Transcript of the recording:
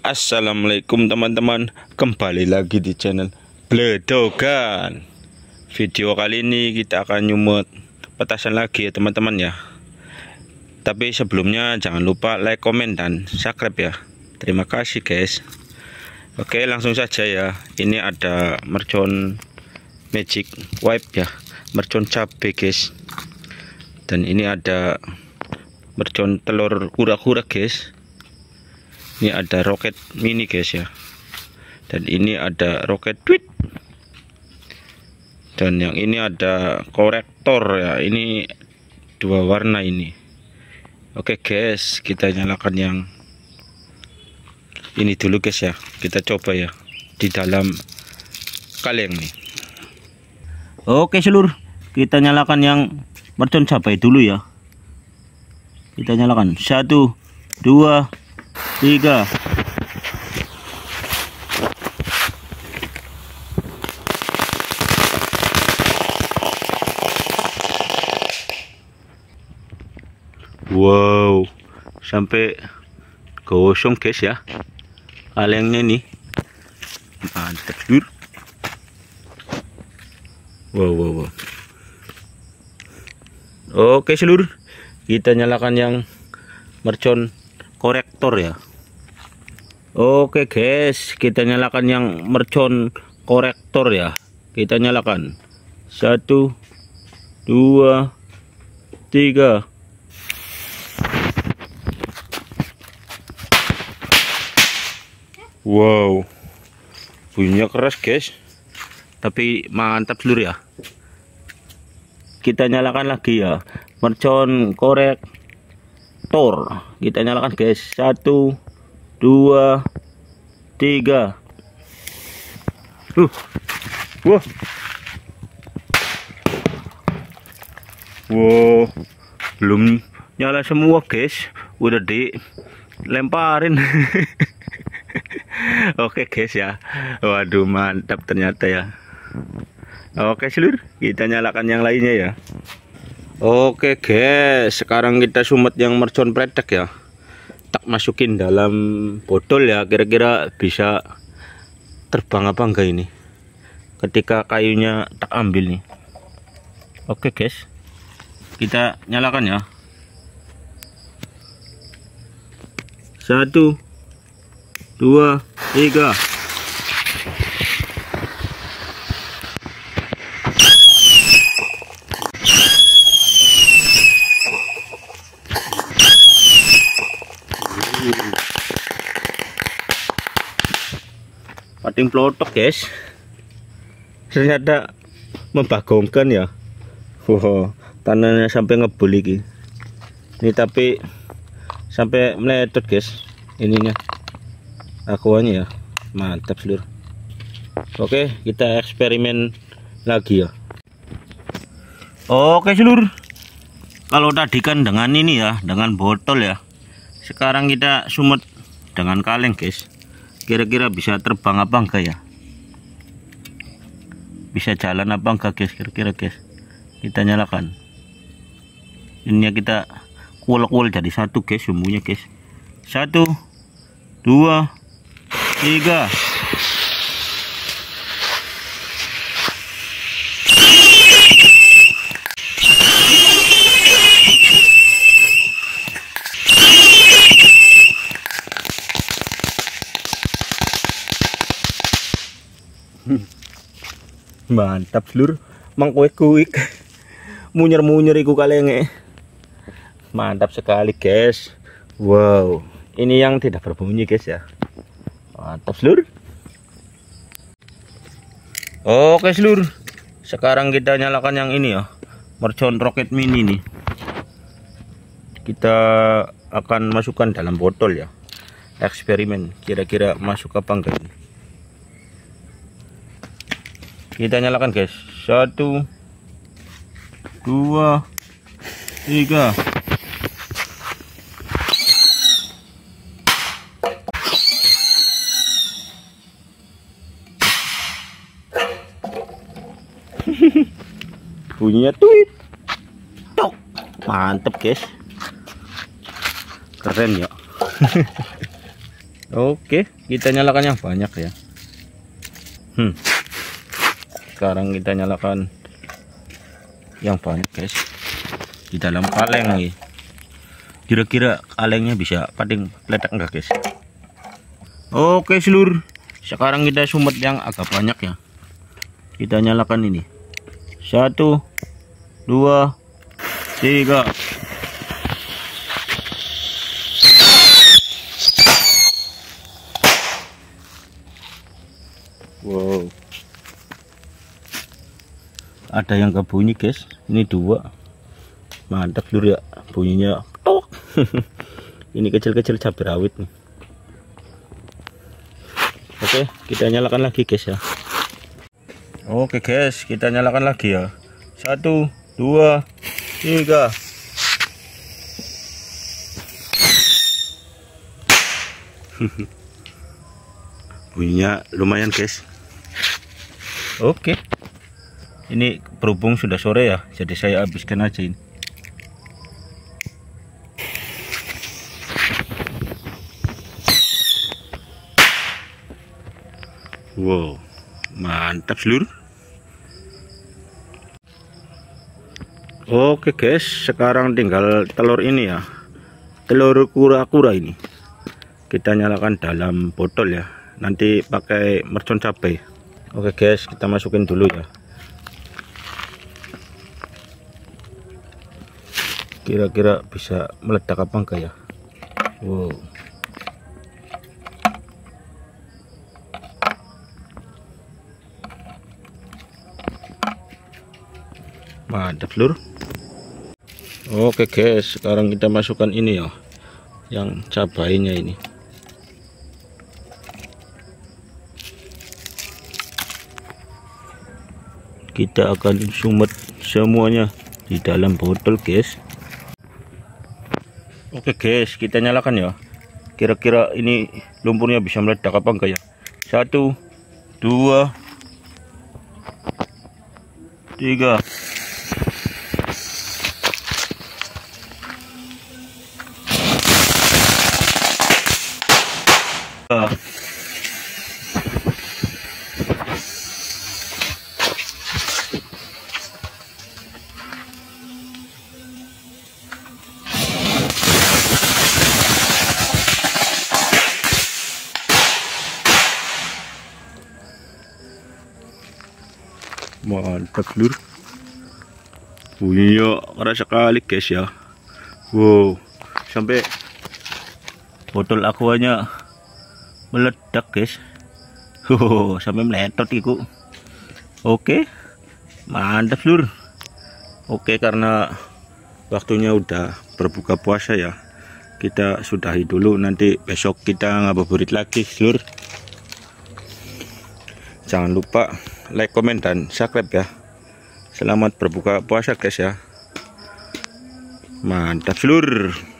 Assalamualaikum teman-teman, kembali lagi di channel Bledogan. Video kali ini kita akan nyumut petasan lagi ya teman-teman ya. Tapi sebelumnya jangan lupa like, komen, dan subscribe ya. Terima kasih guys. Oke, langsung saja ya. Ini ada mercon magic wipe ya, mercon cabe guys. Dan ini ada mercon telur kura-kura guys. Ini ada roket mini guys ya. Dan ini ada roket tweet. Dan yang ini ada korektor ya. Ini dua warna ini. Oke guys, kita nyalakan yang ini dulu guys ya. Kita coba ya di dalam kaleng nih. Oke seluruh, kita nyalakan yang mercon cabai dulu ya. Kita nyalakan 1, 2, 3. Wow, sampai gosong guys ya kalengnya nih. Mantap lur. Wow. Oke seluruh, kita nyalakan yang mercon korektor ya. Oke guys, kita nyalakan yang mercon korektor ya. Kita nyalakan 1, 2, 3. Wow, bunyinya keras guys, tapi mantap seluruh ya. Kita nyalakan lagi ya mercon korektor. Kita nyalakan guys, 1, 2, 3. Wah. Wow, belum nyala semua guys, udah dilemparin. Oke guys ya. Waduh, mantap ternyata ya. Oke seluruh, kita nyalakan yang lainnya ya. Oke guys, sekarang kita sumet yang mercon predek ya. Tak masukin dalam botol ya, kira-kira bisa terbang apa enggak ini ketika kayunya tak ambil nih. Oke guys, kita nyalakan ya. 1, 2, 3. Pating plotok guys, ternyata membagongkan ya. Wow, tanahnya sampai ngebul iki. Ini tapi sampai meletot guys ininya, akuannya ya. Mantap seluruh. Oke, kita eksperimen lagi ya. Oke seluruh, kalau tadi kan dengan ini ya, dengan botol ya, sekarang kita sumet dengan kaleng guys. Kira-kira bisa terbang apa enggak ya, bisa jalan apa enggak guys, kira-kira guys. Kita nyalakan ini ya, kita kual-kual jadi satu guys sumbunya guys. 1, 2, 3. Mantap seluruh, mangkuik-kuik, munyer-munyer iku kalenge. Mantap sekali guys. Wow, ini yang tidak berbunyi guys ya. Mantap seluruh. Oke seluruh, sekarang kita nyalakan yang ini ya, mercon roket mini nih. Kita akan masukkan dalam botol ya, eksperimen kira-kira masuk apa enggak ini. Kita nyalakan guys, 1, 2, 3. Bunyinya tweet tok. Mantep guys, keren ya. Oke, kita nyalakan yang banyak ya. Sekarang kita nyalakan yang banyak guys, di dalam kaleng nih. Kira-kira kalengnya bisa paling meledak enggak guys? Oke seluruh, sekarang kita sumet yang agak banyak ya. Kita nyalakan ini. 1, 2, 3. Wow, ada yang kebunyi guys. Ini 2, mantap lur ya bunyinya. Ini kecil-kecil cabai rawit nih. Oke, kita nyalakan lagi guys ya. Oke guys, kita nyalakan lagi ya. 1, 2, 3. Bunyinya lumayan guys. Oke, ini berhubung sudah sore ya, jadi saya habiskan aja ini. Wow, mantap seluruh. Oke guys, sekarang tinggal telur ini ya, telur kura-kura ini. Kita nyalakan dalam botol ya, nanti pakai mercon cabai. Oke guys, kita masukin dulu ya. Kira-kira bisa meledak apa enggak ya? Wow, mantap lur. Oke guys, sekarang kita masukkan ini ya, yang cabainya ini. Kita akan sumet semuanya di dalam botol guys. Oke guys, kita nyalakan ya. Kira-kira ini lumpurnya bisa meledak apa enggak ya? 1, 2, 3. Mantap lur, bunyinya keras sekali guys ya. Wow, sampai botol aquanya meledak guys. Sampai meletot itu. Oke, mantap lur. Oke, karena waktunya udah berbuka puasa ya, kita sudahi dulu, nanti besok kita ngabuburit lagi lur. Jangan lupa like, komen, dan subscribe ya. Selamat berbuka puasa guys ya. Mantap seluruh.